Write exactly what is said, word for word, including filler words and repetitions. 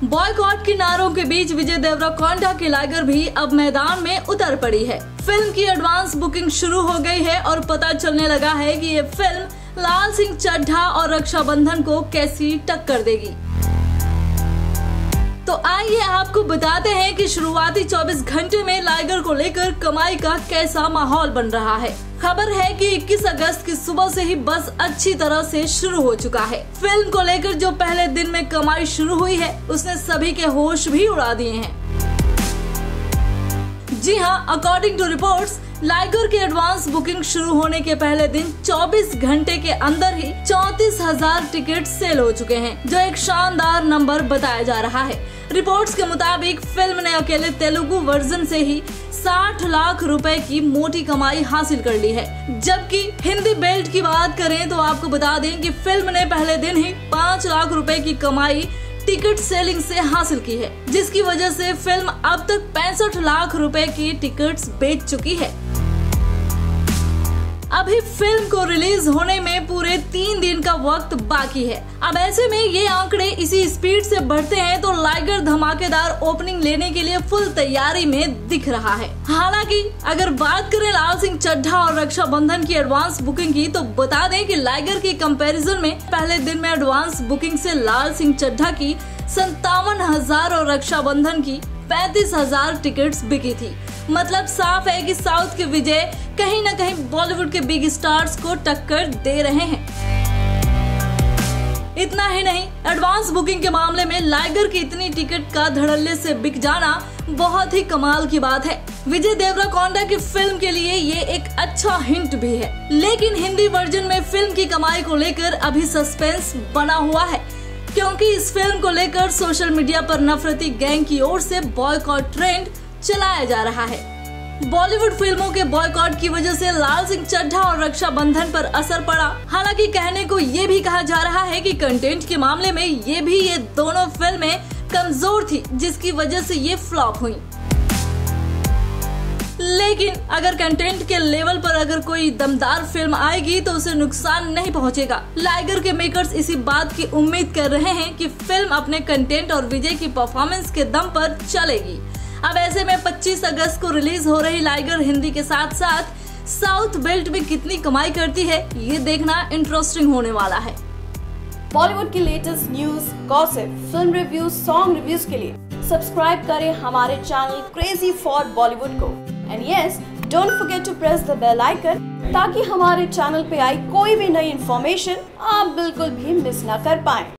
Boycott के नारों के बीच विजय देवरकोंडा की लाइगर भी अब मैदान में उतर पड़ी है। फिल्म की एडवांस बुकिंग शुरू हो गई है और पता चलने लगा है कि ये फिल्म लाल सिंह चड्ढा और रक्षाबंधन को कैसी टक्कर देगी। तो आइए आपको बताते हैं कि शुरुआती चौबीस घंटे में लाइगर को लेकर कमाई का कैसा माहौल बन रहा है। खबर है कि इक्कीस अगस्त की सुबह से ही बस अच्छी तरह से शुरू हो चुका है। फिल्म को लेकर जो पहले दिन में कमाई शुरू हुई है उसने सभी के होश भी उड़ा दिए हैं। जी हां, अकॉर्डिंग टू रिपोर्ट्स लाइगर की एडवांस बुकिंग शुरू होने के पहले दिन चौबीस घंटे के अंदर ही चौंतीस हजार टिकट सेल हो चुके हैं, जो एक शानदार नंबर बताया जा रहा है। रिपोर्ट्स के मुताबिक फिल्म ने अकेले तेलुगु वर्जन से ही साठ लाख रुपए की मोटी कमाई हासिल कर ली है। जबकि हिंदी बेल्ट की बात करें तो आपको बता दें कि फिल्म ने पहले दिन ही पाँच लाख रुपए की कमाई टिकट सेलिंग से हासिल की है, जिसकी वजह से फिल्म अब तक पैंसठ लाख रुपए की टिकट्स बेच चुकी है। अभी फिल्म को रिलीज होने में पूरे तीन दिन का वक्त बाकी है। अब ऐसे में ये आंकड़े इसी स्पीड से बढ़ते हैं तो लाइगर धमाकेदार ओपनिंग लेने के लिए फुल तैयारी में दिख रहा है। हालांकि अगर बात करें लाल सिंह चड्ढा और रक्षाबंधन की एडवांस बुकिंग की, तो बता दें कि लाइगर की कंपैरिजन में पहले दिन में एडवांस बुकिंग से लाल सिंह चड्ढा की संतावन हजार और रक्षाबंधन की पैंतीस हजार टिकट्स बिकी थी। मतलब साफ है कि साउथ के विजय कहीं न कहीं बॉलीवुड के बिग स्टार्स को टक्कर दे रहे हैं। इतना ही नहीं, एडवांस बुकिंग के मामले में लाइगर की इतनी टिकट का धड़ल्ले से बिक जाना बहुत ही कमाल की बात है। विजय देवरकोंडा की फिल्म के लिए ये एक अच्छा हिंट भी है। लेकिन हिंदी वर्जन में फिल्म की कमाई को लेकर अभी सस्पेंस बना हुआ है, क्योंकि इस फिल्म को लेकर सोशल मीडिया पर नफरती गैंग की ओर से बॉयकॉट ट्रेंड चलाया जा रहा है। बॉलीवुड फिल्मों के बॉयकॉट की वजह से लाल सिंह चड्ढा और रक्षाबंधन पर असर पड़ा। हालांकि कहने को ये भी कहा जा रहा है कि कंटेंट के मामले में ये भी ये दोनों फिल्में कमजोर थी, जिसकी वजह से ये फ्लॉप हुई। लेकिन अगर कंटेंट के लेवल पर अगर कोई दमदार फिल्म आएगी तो उसे नुकसान नहीं पहुंचेगा। लाइगर के मेकर्स इसी बात की उम्मीद कर रहे हैं कि फिल्म अपने कंटेंट और विजय की परफॉर्मेंस के दम पर चलेगी। अब ऐसे में पच्चीस अगस्त को रिलीज हो रही लाइगर हिंदी के साथ साथ साउथ बेल्ट में कितनी कमाई करती है, ये देखना इंटरेस्टिंग होने वाला है। बॉलीवुड की latest news, gossip, film reviews, song reviews के लिए सब्सक्राइब करें हमारे चैनल क्रेजी फॉर बॉलीवुड को। And yes, don't forget to press the bell icon, ताकि हमारे चैनल पे आई कोई भी नई इन्फॉर्मेशन आप बिल्कुल भी मिस ना कर पाएं।